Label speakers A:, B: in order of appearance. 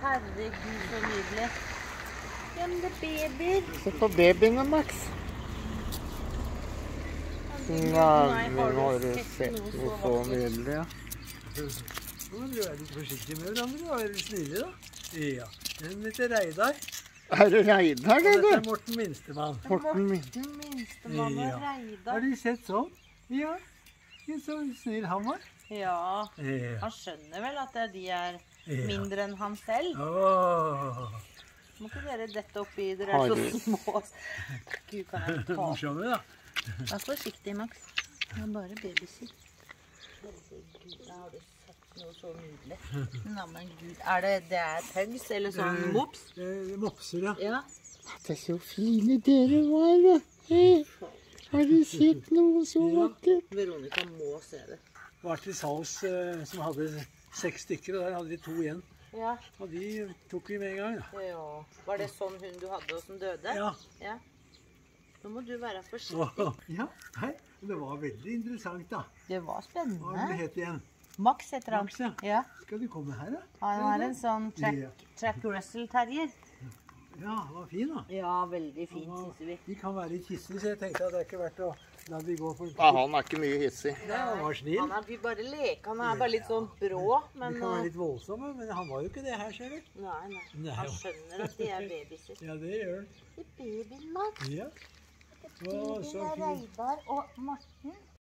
A: herregud, så nydelig. Ja, men det er babyer.
B: Se på babyene, Max. Nei, nå har du sett noe så nydelig, ja.
C: Nå må dere være litt forsiktige med hverandre og være snille, da. Ja, den heter Reidar.
B: Er det Reidar,
C: Og dette
B: eller?
C: er Morten Minstemann.
B: Morten
A: Minstemann og Reidar.
C: Har de sett sånn? Ja. Så snill han var.
A: Ja,
C: Ja.
A: han skjønner vel at de er mindre enn han selv.
C: Åh,
A: Må ikke dere dette oppi, dere er så små. Gud, kan jeg ta?
C: morsomme da.
A: Vær forsiktig, Max. Det er bare babysitt. Gud, da har du sett noe så nydelig. Nei, men Gud, det er pugs eller sånn mops?
C: Mopser, ja.
A: Ja.
B: Det er så fine dere var, da. Har du sett noe så vakkert?
A: Veronica må se det.
C: Det var til salgs som hadde 6 stykker, og der hadde de 2 igjen.
A: Ja.
C: Og de tok vi med en gang, da.
A: Ja. Var det sånn hund du hadde og som døde?
C: Ja.
A: Ja. Nå må du være forsiktig.
C: Ja, hei. Det var veldig interessant, da.
A: Det var
C: Hva
A: spennende.
C: det het igjen?
A: Max heter han.
C: Max, ja.
A: Ja.
C: Skal du komme her, da?
A: Han er en sånn Track Russell Terrier.
C: Ja, det var fin, da.
A: Ja, veldig fint, synes vi.
C: De kan være litt hissige, så jeg tenkte at det er ikke verdt å la de gå for...
B: Ja, han er ikke mye hissig.
C: Nei, han var snill.
A: Vi bare leker. Han er bare litt sånn brå, men...
C: De kan være litt voldsomme, men han var jo ikke det her, ser du.
A: Nei. Han skjønner at de er babyer.
C: Ja, det gjør han.
A: Det er babyen, Max.
C: Ja.
A: Babyen er Reidar og Morten.